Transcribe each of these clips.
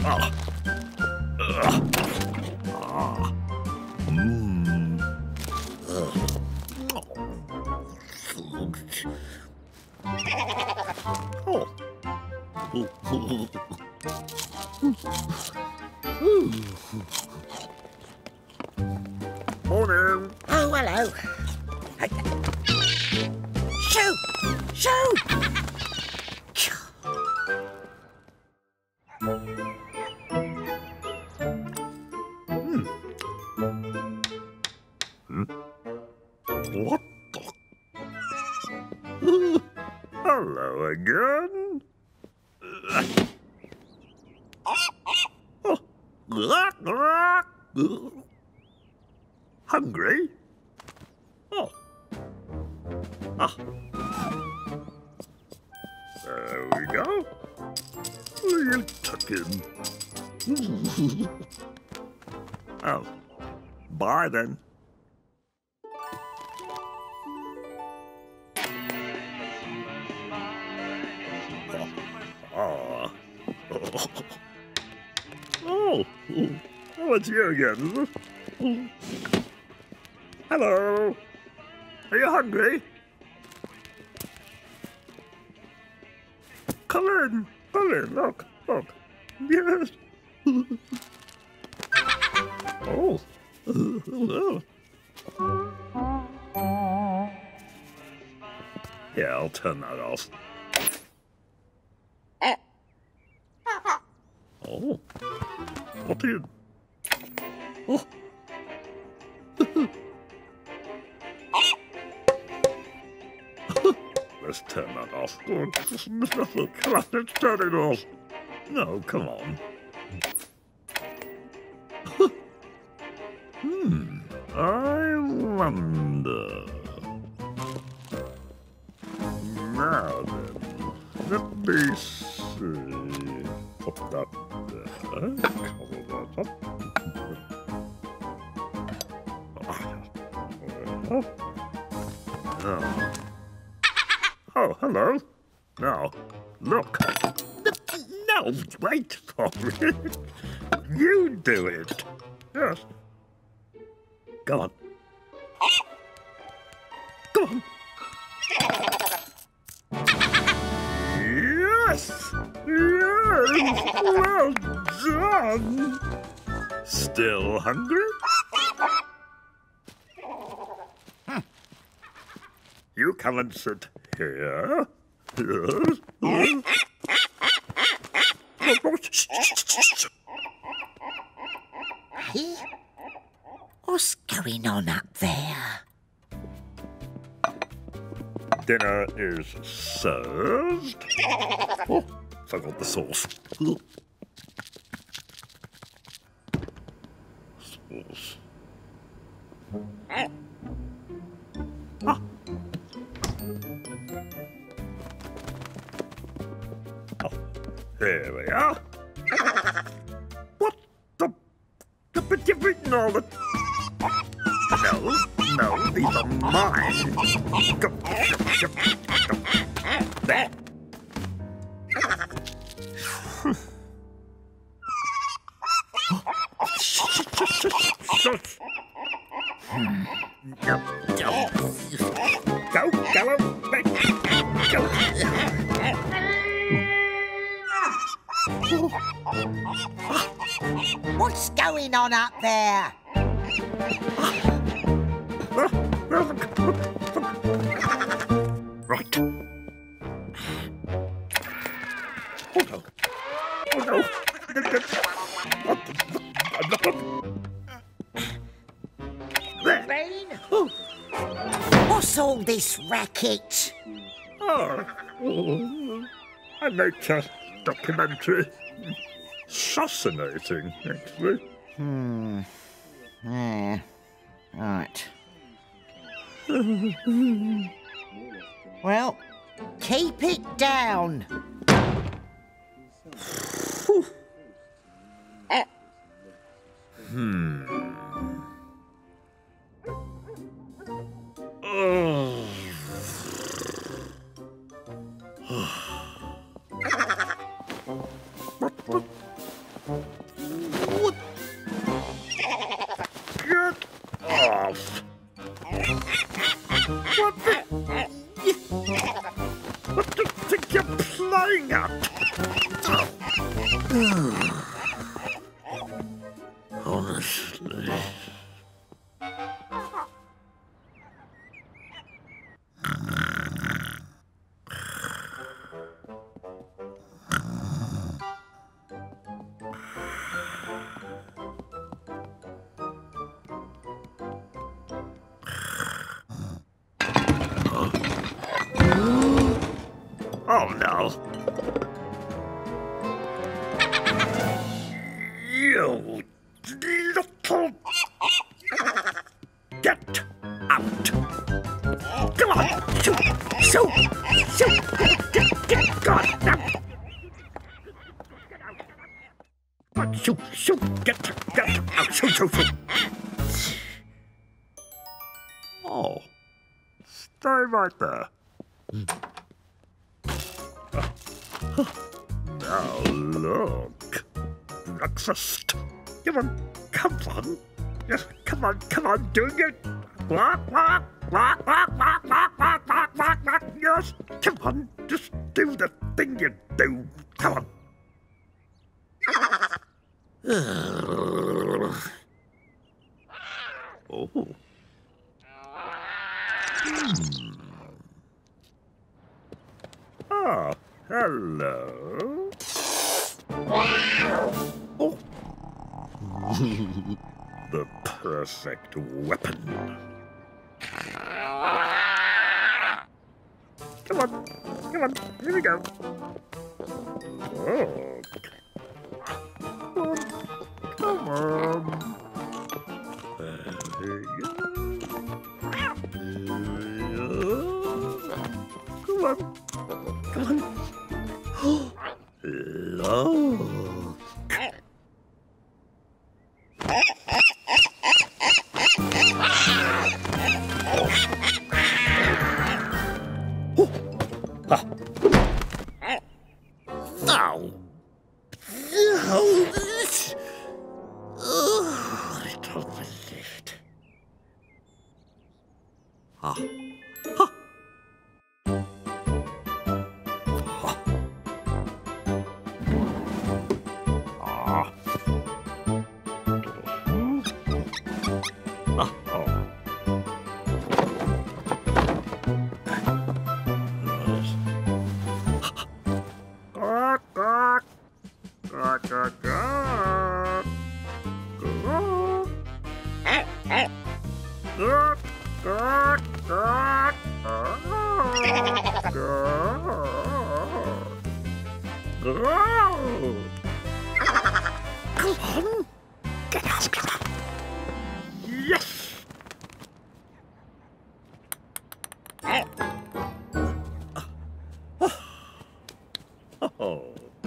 Morning. Oh, hello. Shoo! Shoo! What the? Hello again. Hungry? Oh. Ah. There we go. You took him. Oh. Bye then. Oh. Oh, it's you again, is it? Hello. Are you hungry? Come in, look. Yes. Oh. Hello. Yeah, I'll turn that off. Oh. What are you... Oh. Let's turn that off. Oh, come on, let's turn it off. No, come on. I wonder... Now then, let me see... Put that there. Cover that up. Oh, hello. Now, look. No, wait for me. You do it. Yes. Go on. Go on. Yes! Yes! Well done! Still hungry? You come and sit here. Yes. Hey? What's going on up there? Dinner is served. Oh, forgot the sauce. Sauce. Ah. Oh, here we are. What the? But you've eaten all the... No, these are mine. There. Go. What's going on up there? Right. Oh no. Oh no. There. Rain? What's all this racket? Oh. I make a documentary. Fascinating, actually. Yeah. Right. Well, keep it down. What do you think you're playing at? Honestly. Oh no. You little... Get out. Come on, shoot, shoot, shoot. Get, God, now. Come on, shoot, shoot, get out, shoot, shoot, shoot. Oh, stay right there. Now look, breakfast. Come on. Yes, come on, doing it. Walk. Yes, come on, just do the thing you do. Come on. Oh. Ah, hello. Oh. The perfect weapon. Come on, here we go. Oh. Come on. There you go. Come on. Look. Ow! Oh, I don't believe it. Yes! Oh.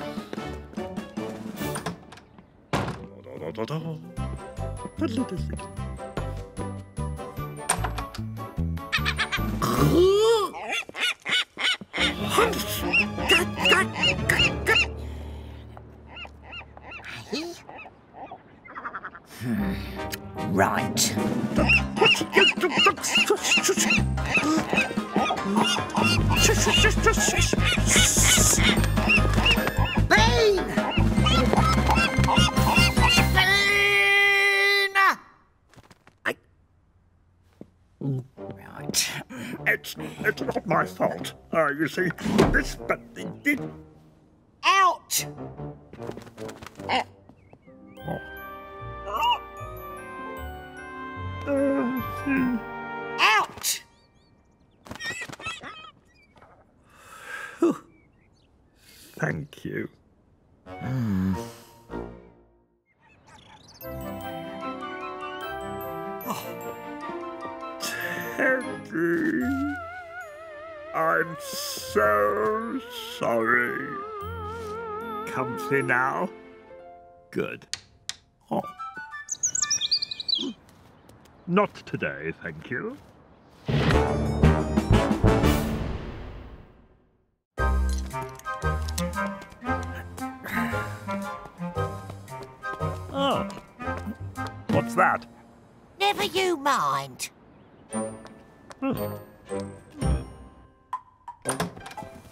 Right. Bean! Right. It's not my fault. You see, this button did. Out! Out! Thank you. Teddy, I'm so sorry. Comfy now? Good. Oh. Not today, thank you. Oh. What's that? Never you mind.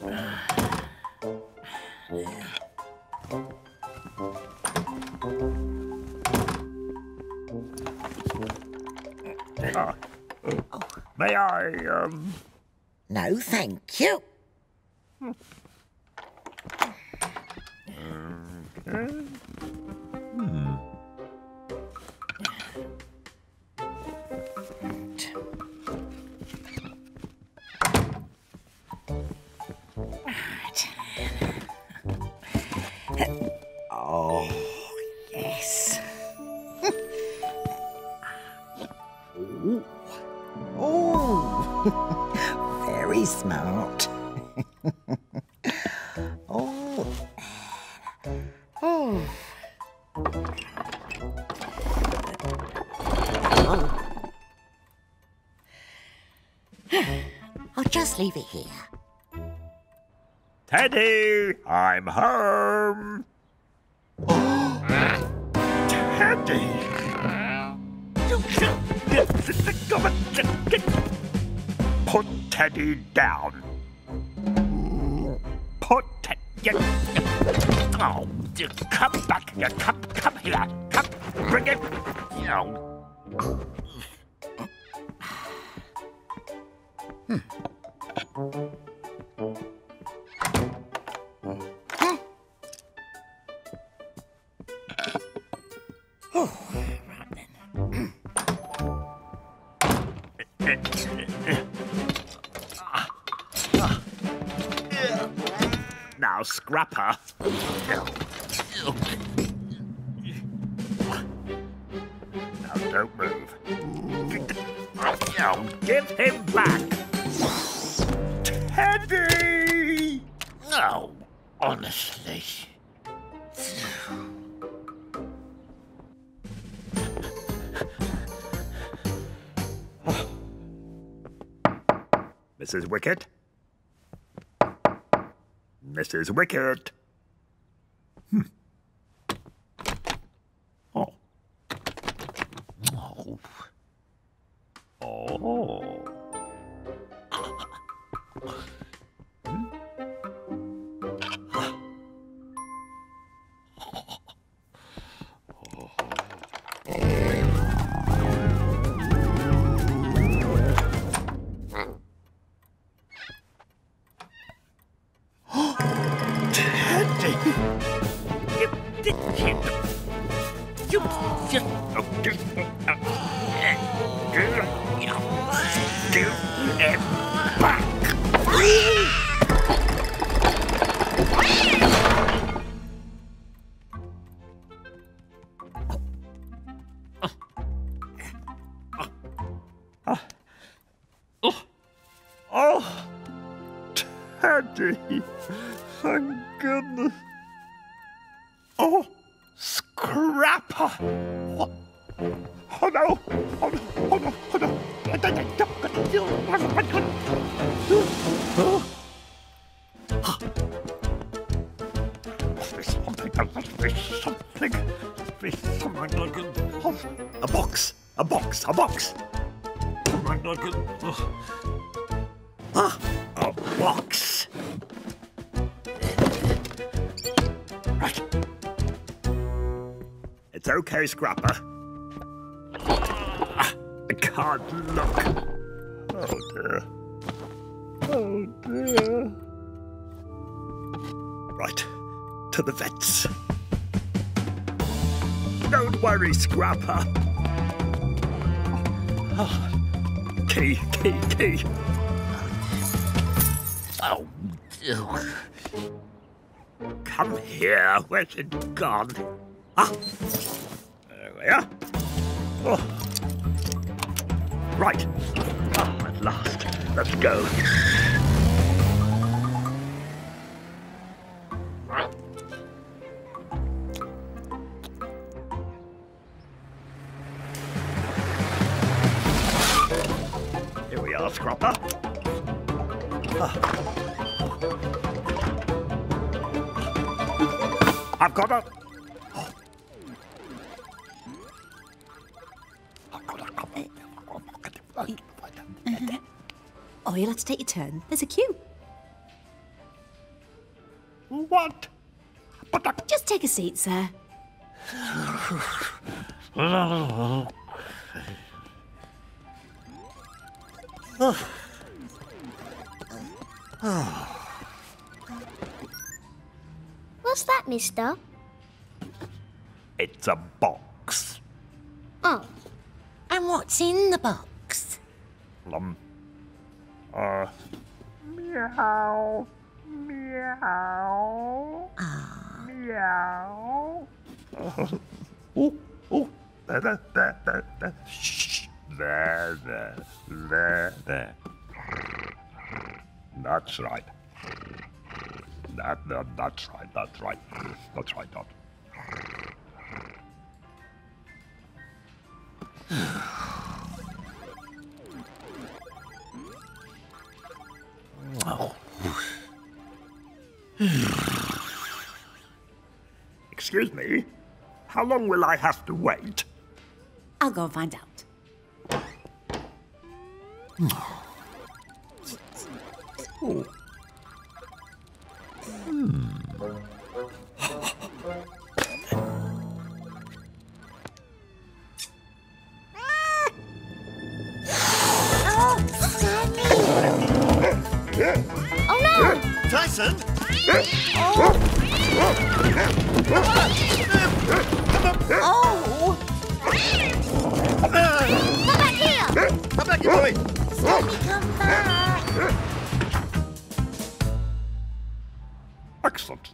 May I, No, thank you. Oh, yes. Oh, very smart. Oh. Oh. I'll just leave it here. Teddy, I'm home. Teddy! Put Teddy down. Put Teddy. Oh, come back here. Come here. Come, bring it. Oh. Now, Scrapper. Now, don't move. Now, give him back. Teddy! No, honestly. Mrs. Wicket? Mrs. Wicket? Oh. Oh. Oh. Give him back! Oh, Teddy! Thank goodness! Oh, Scrapper! What? Oh no! Oh no! Oh no! Oh no! A box! A box! A box! Ah! A box! Right. It's okay, Scrapper. I can't look. Oh dear. Oh dear. Right, to the vets. Don't worry, Scrapper. Oh. Key. Oh, ew. Come here. Where's it gone? Ah, there we are. Oh. Right. Oh, at last. Let's go. Here we are, Scrapper. I've got a... Oh, you'll have to take your turn. There's a queue. What? But I... Just take a seat, sir. What's that, mister? It's a box. Oh, And what's in the box? Meow. Meow. Meow. Oh, oh. There. Shh. There. That's right. That's right. Dot. Excuse me. How long will I have to wait? I'll go and find out. Oh. oh no! Tyson! Oh! Come back here! Come back here, boy! Sammy, come back! Excellent.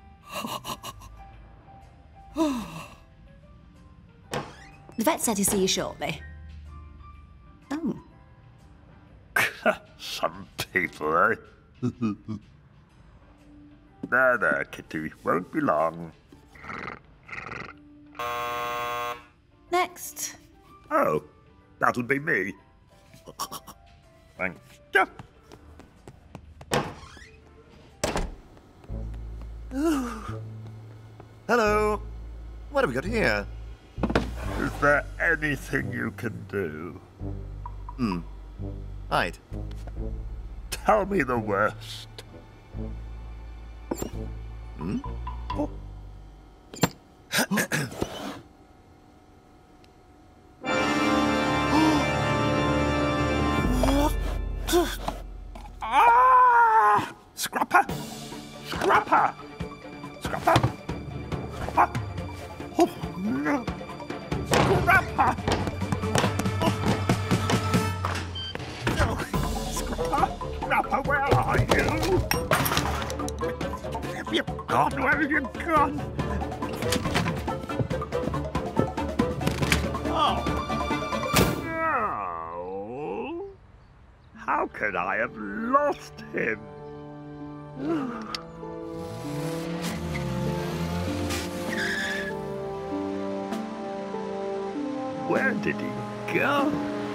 The vet said he'll see you shortly. Oh. Some people, eh? There, kitty. Won't be long. Next. Oh, that'll be me. Thank you. Hello. What have we got here? Is there anything you can do? Hide. Tell me the worst. Oh. Ah! Scrapper! Oh, no. Scrapper! Scrapper, where are you? Have you gone? Where have you gone? Oh. No. How could I have lost him? Where did he go?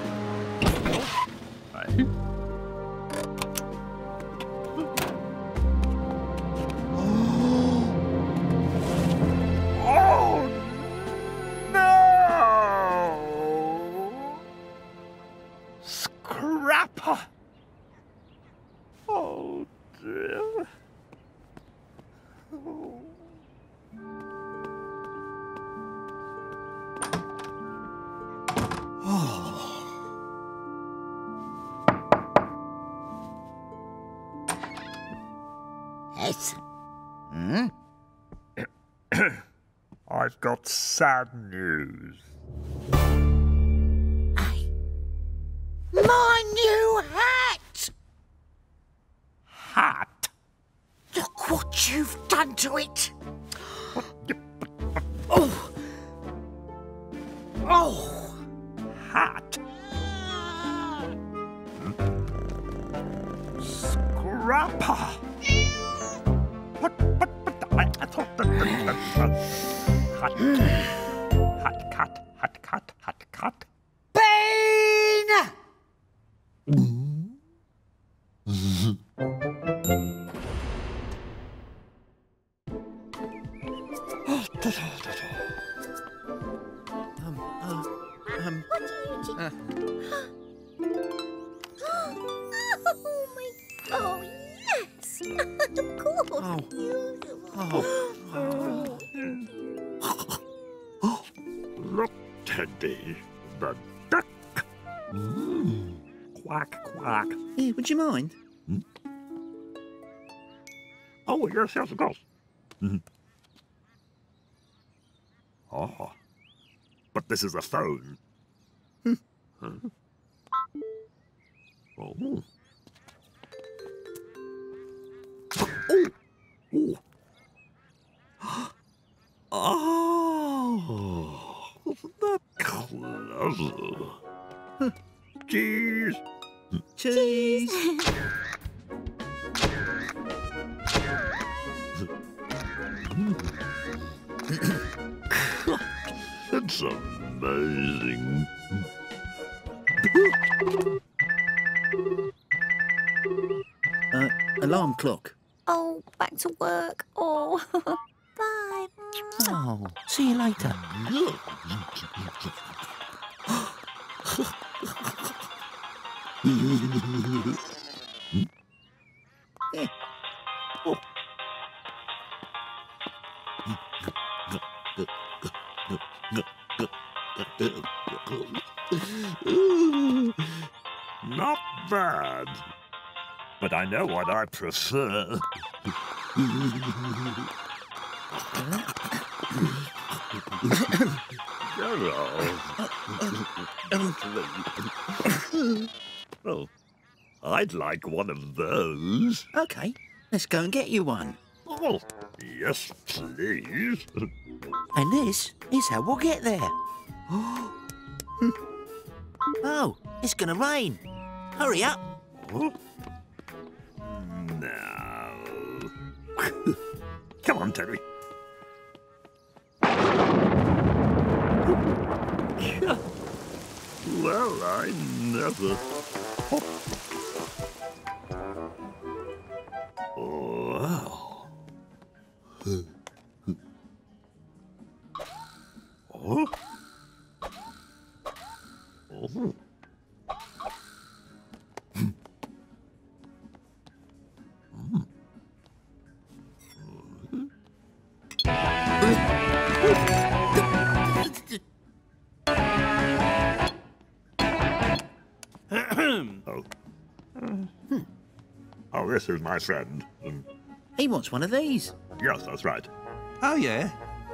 Oh no! Scrapper! Oh dear. Oh. Yes. I've got sad news. My new hat! Hat? Look what you've done to it! Oh, Oh! hat? Scrapper! But I thought that cut. Bane! What are you doing? Oh, my... Oh, yes! course. Of course. Look, Teddy, the duck. Quack, quack. Here, would you mind? Oh, yes, yes, of course. Oh, but this is a phone. Huh? Oh. Oh. Oh, that clever. Cheese. Cheese. It's amazing. Alarm clock. Oh, back to work. Oh, bye. Oh, see you later. Not bad. But I know what I prefer. Oh, I'd like one of those. Okay, let's go and get you one. Oh, yes, please. And this is how we'll get there. Oh, it's gonna rain. Hurry up. Oh. No. Come on, Terry. Well, I never. Oh, wow. Oh. Oh. Oh, this is my friend. He wants one of these. Yes, that's right. Oh, yeah.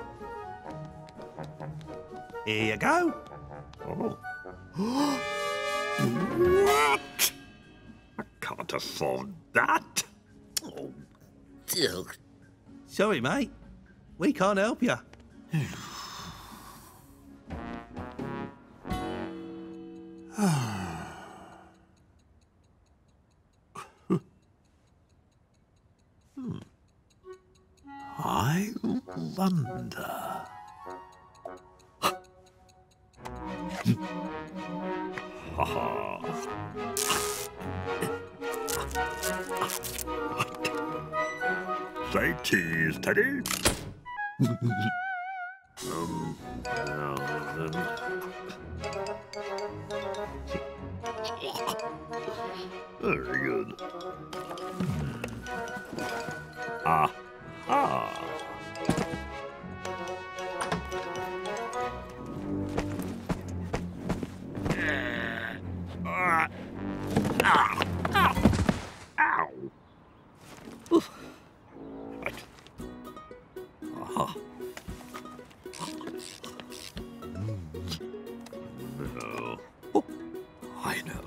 Here you go. Oh. What? I can't afford that. Oh, Ugh. Sorry, mate. We can't help you. I wonder. Say cheese, Teddy. Very good. Ah. Ow. Oof. Right. No. Oh, I know.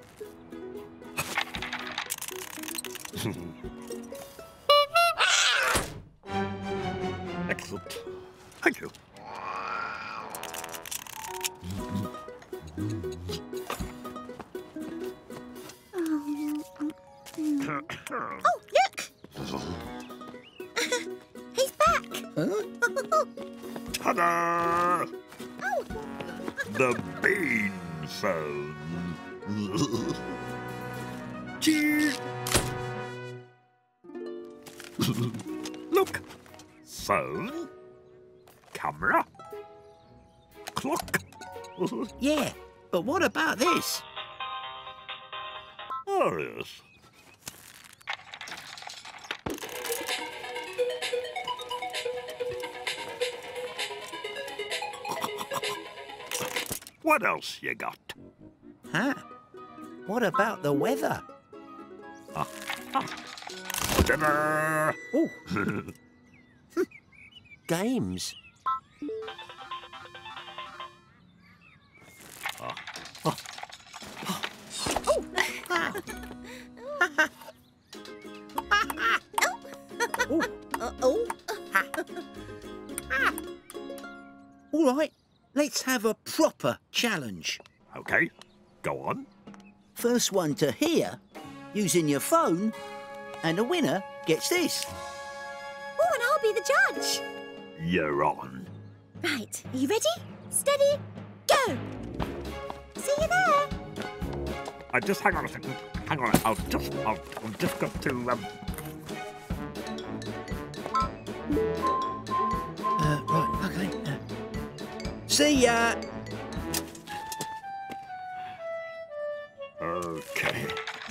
Excellent. Thank you. Oh, look! He's back! Ta-da! Oh. The bean phone. Cheese. Look. Phone. Camera. Clock. Yeah, but what about this? Oh, yes. What else you got? Huh? What about the weather? Dinner! Oh. Games. All right, let's have a proper challenge. Okay, go on. First one to hear, using your phone, and the winner gets this. Oh, and I'll be the judge. You're on. Right, are you ready? Steady, go. See you there. Just hang on a second. Hang on. I've just got to, Right, okay. See ya! Okay.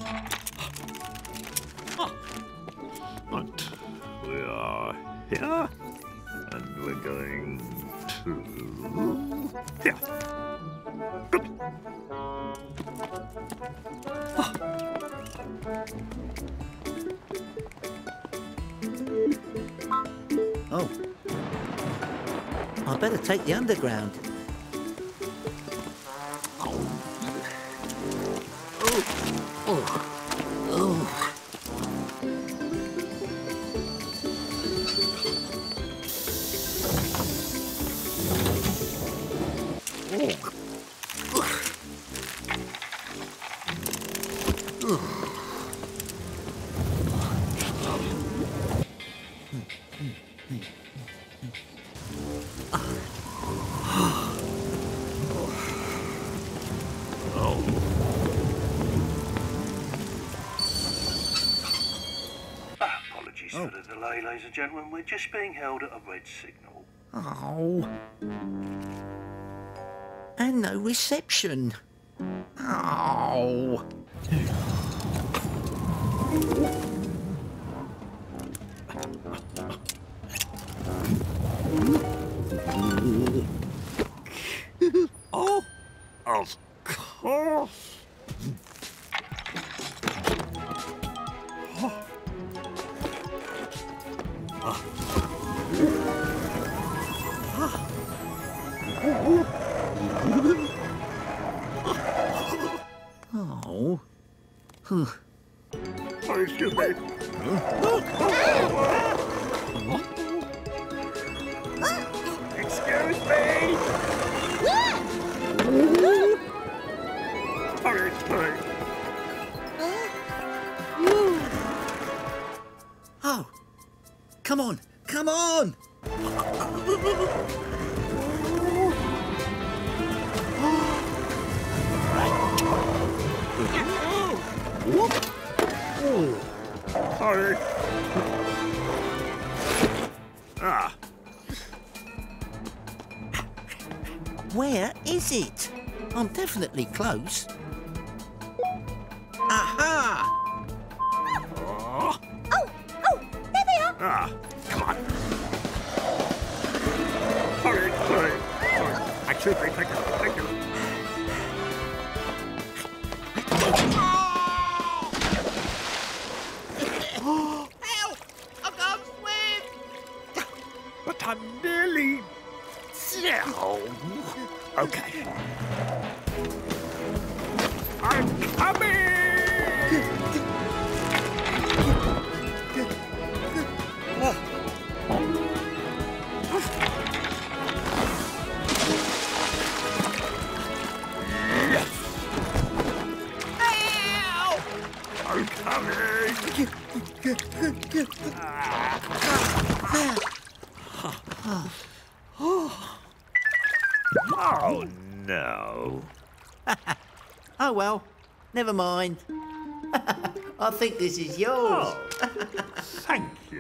And we are here. And we're going to here. Good. Oh. I better take the underground. Apologies for the delay, ladies and gentlemen. We're just being held at a red signal. Oh. And no reception. Oh. Oh, of course. Oh. Oh, excuse me. Excuse me. Sorry. Oh. Come on. Come on. Sorry. Where is it? I'm definitely close. Aha! Oh, there they are. Come on. Sorry. Actually, thank you. Help! I can't swim! But I'm nearly down. Okay. I'm coming! I'm coming! Oh, no. Oh, well, never mind. I think this is yours. Thank you.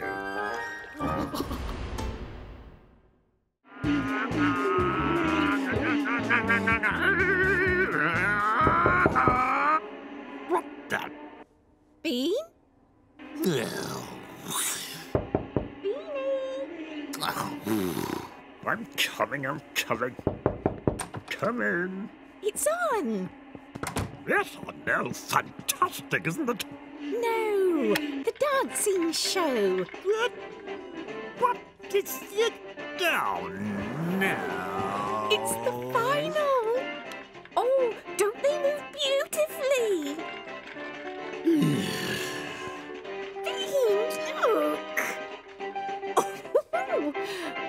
What the? Bean? I'm coming. Come in. It's on. Yes, I know. Fantastic, isn't it? No, the dancing show. What is it down now? It's the final. Oh, don't they move beautifully? Bean, look. Oh.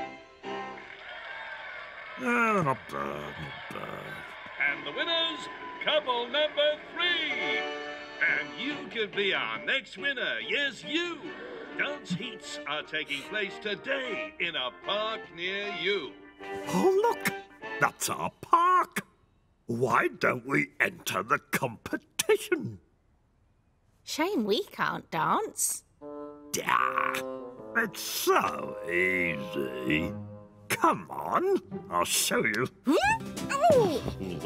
Not bad, not bad. And the winners, couple number 3. And you could be our next winner. Yes, you. Dance heats are taking place today in a park near you. Oh, look! That's our park! Why don't we enter the competition? Shame we can't dance. Ah, it's so easy. Come on, I'll show you. Oh!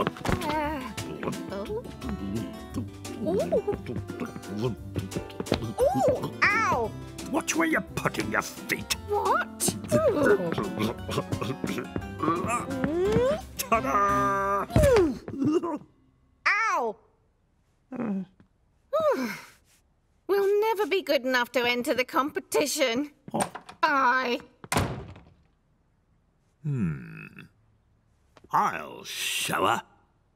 Oh, ow! Watch where you're putting your feet. What? Ta-da! Ow! We'll never be good enough to enter the competition. Bye. I'll show her.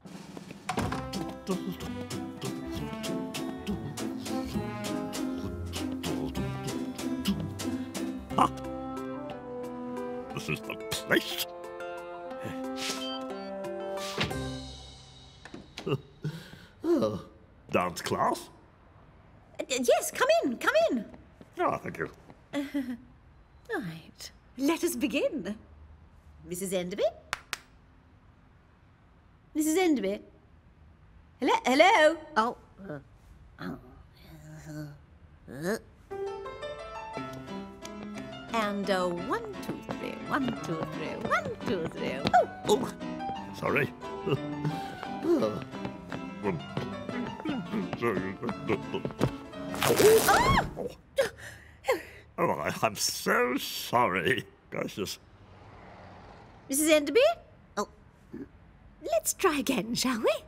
Ah, this is the place. Dance class? Yes, come in, come in. Oh, thank you. Right, let us begin. Mrs. Enderby? Mrs. Enderby? Hello? Hello? Oh. And 1, 2, 3, 1, 2, 3, 1, 2, 3. Oh! Oh, sorry. Oh, I'm so sorry. Gracious. Mrs. Enderby? Oh. Let's try again, shall we?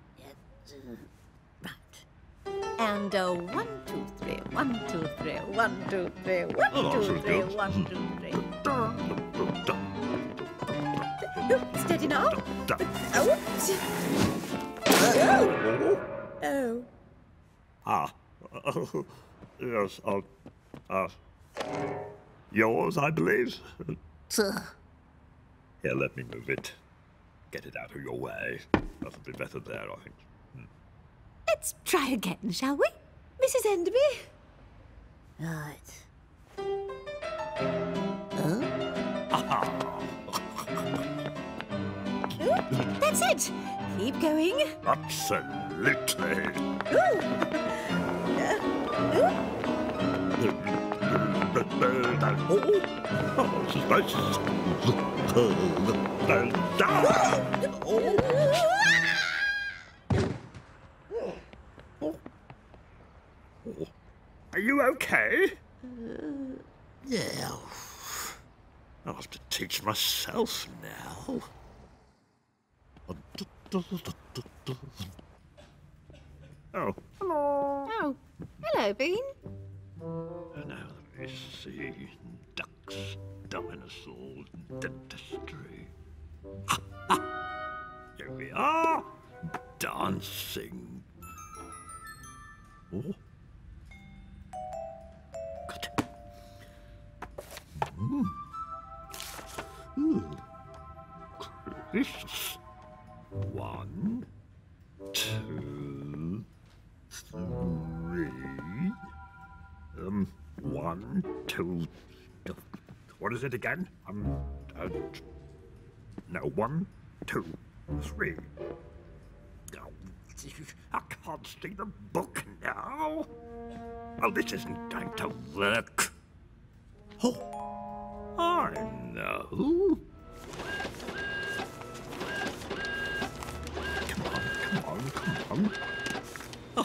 Right. And 1, 2, 3, 1, 2, 3, 1, 2, 3, 1, 2, 3, 1, 2, 3. Steady now. Oh. Oh. Ah. Yes, yours, I believe. Here, let me move it. Get it out of your way. That'll be better there, I think. Let's try again, shall we? Mrs. Enderby? Right. That's it. Keep going. Absolutely. Are you okay? Yeah. I'll have to teach myself now. Oh, hello. Oh, hello, Bean. Now let me see. Ducks, dinosaurs, dentistry. Here we are. Dancing. Oh. Good. Gracious. 1, 2, 3. 1, 2. What is it again? No, 1, 2, 3. Oh, I can't see the book now. Oh, this isn't going to work. Oh, I know. Come on. Oh.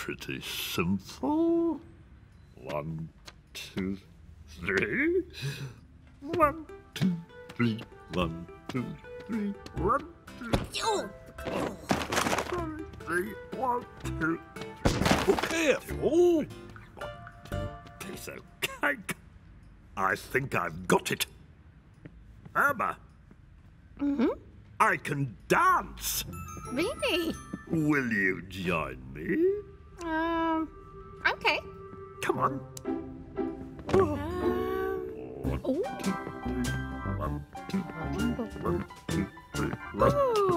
pretty simple. 1, 2, 3. 1, 2, 3. 1, 2, 3. 1, 2, 3. 1, 2, 3. Oh, careful. 1, 2, piece of cake. I think I've got it. Irma. Mm-hmm. I can dance. Really? Will you join me? Okay. Come on. Oh. 1, 2, 3. 1,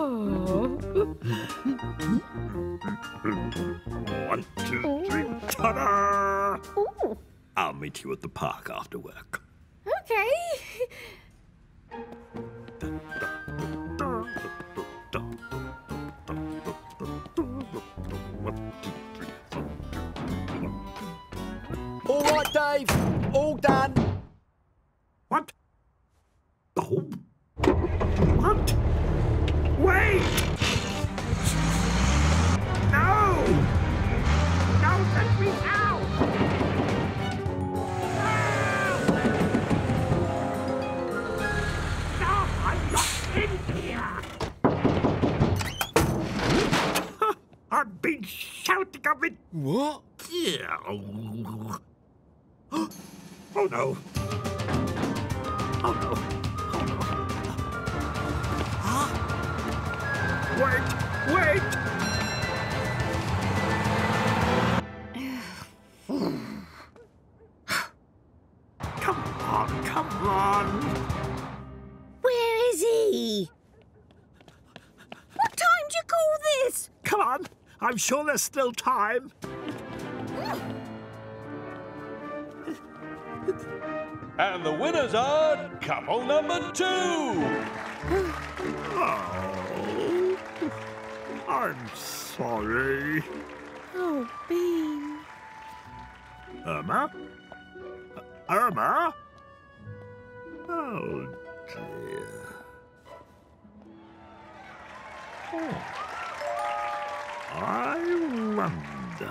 2, 3. Ta-da! Ooh. I'll meet you at the park after work. Okay. All right, Dave. All done. What? Oh. What? Wait! No! Don't let me out! No, I'm not in here! I've been shouting of it! What? Yeah. Oh no. Oh no. Oh no. Huh? Wait! Wait! Come on, come on! Where is he? What time do you call this? Come on! I'm sure there's still time. And the winners are couple number 2. Oh, I'm sorry. Oh, Bean. Irma? Irma? Oh, dear. Oh. I wonder.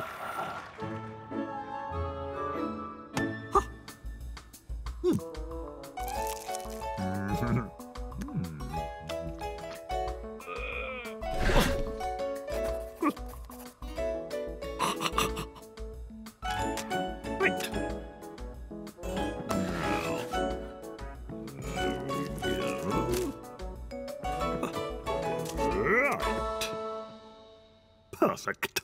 Wait. Right. Perfect.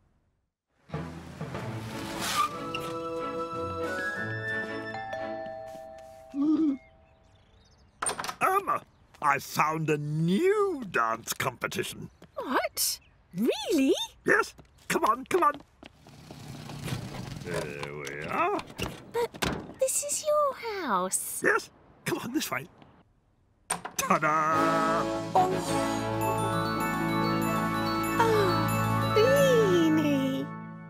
Irma, I found a new dance competition. What? Really? Yes, come on, come on. There we are. But this is your house. Yes, come on this way. Ta-da! Oh, Beanie.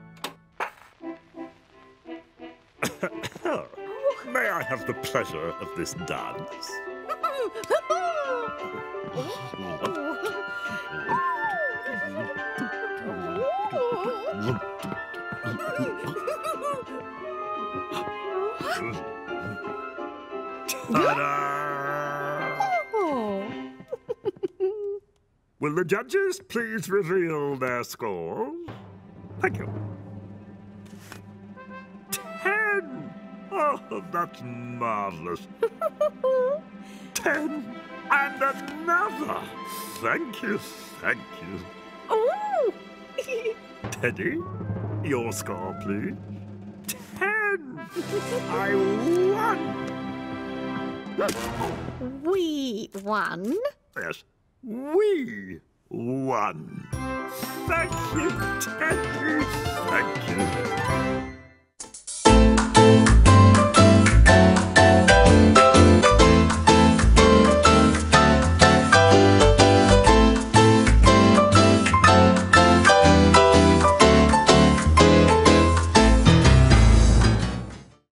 May I have the pleasure of this dance? Ta-da! Oh. Will the judges please reveal their scores? Thank you. 10! Oh, that's marvellous. 10 and another. Thank you, thank you. Oh. Teddy, your score, please. 10! I won! We won. Yes, we won. Thank you, Teddy. Thank you.